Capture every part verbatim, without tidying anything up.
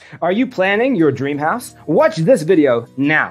Are you planning your dream house? Watch this video now.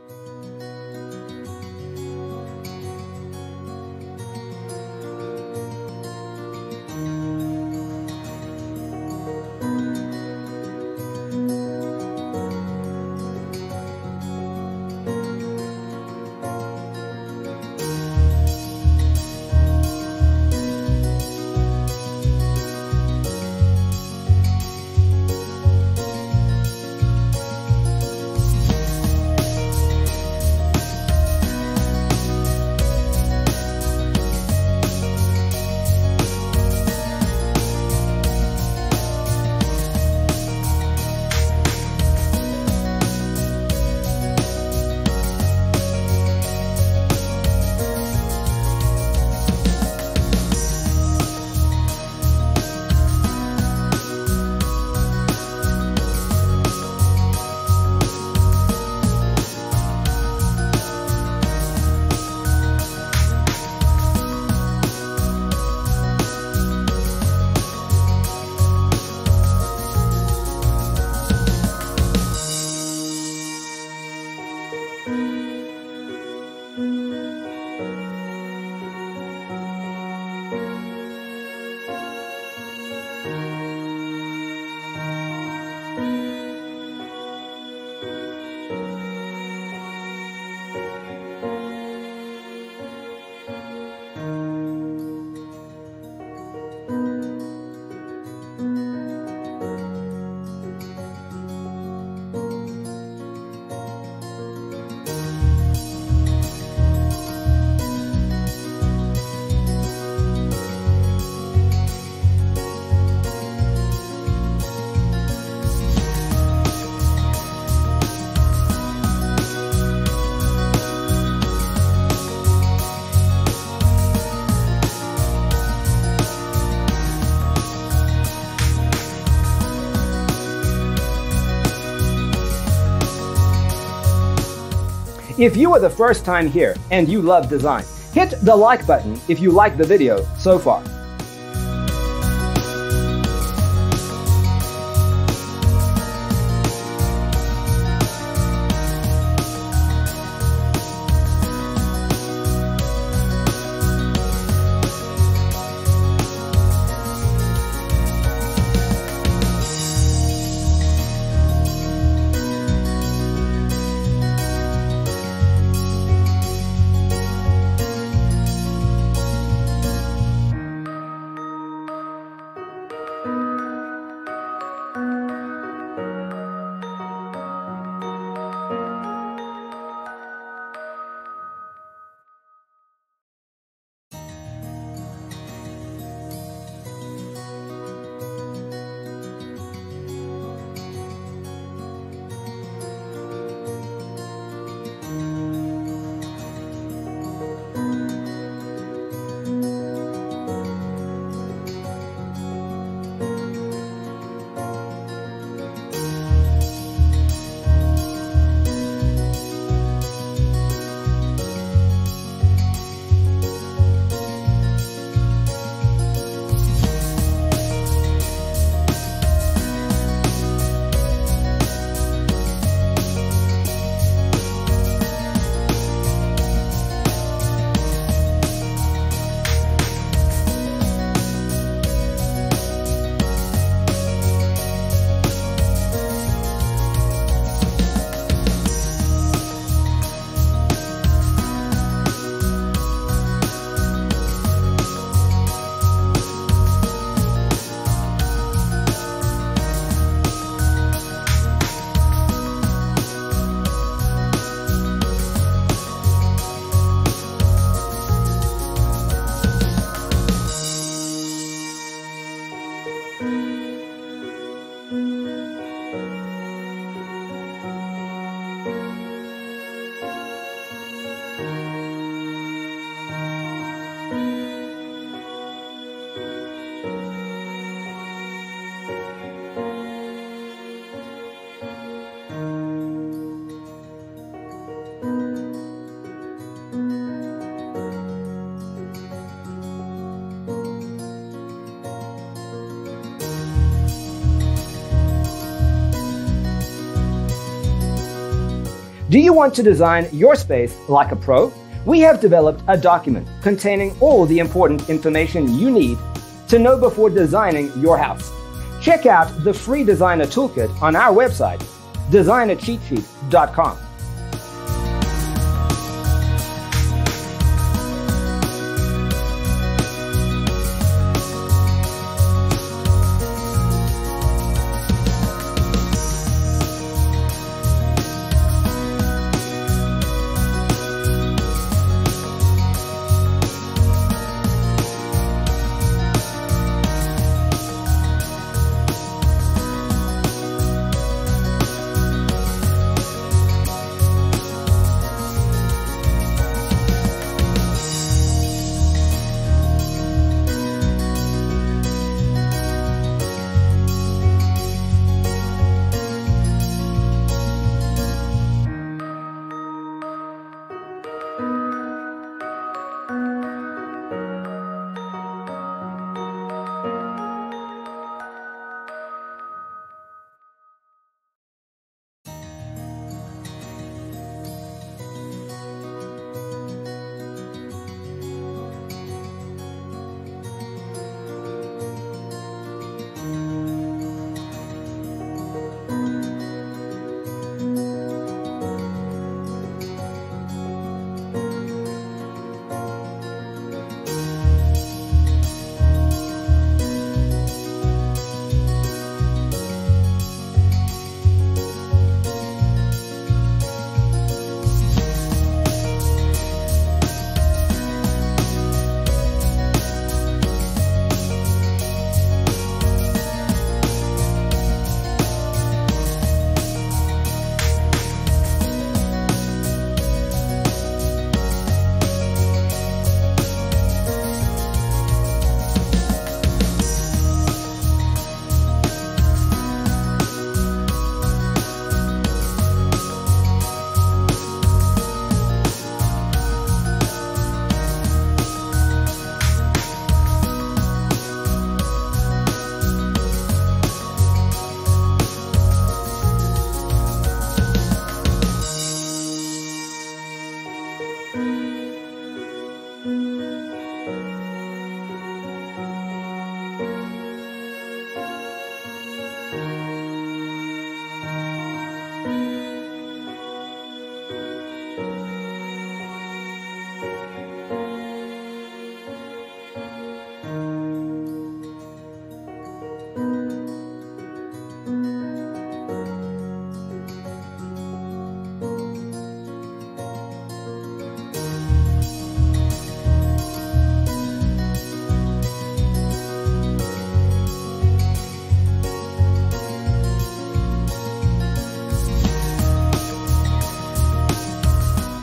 If you are the first time here and you love design, hit the like button if you like the video so far. Do you want to design your space like a pro? We have developed a document containing all the important information you need to know before designing your house. Check out the free designer toolkit on our website, designer cheat sheet dot com.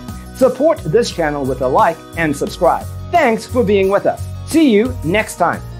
Support this channel with a like and subscribe. Thanks for being with us. See you next time.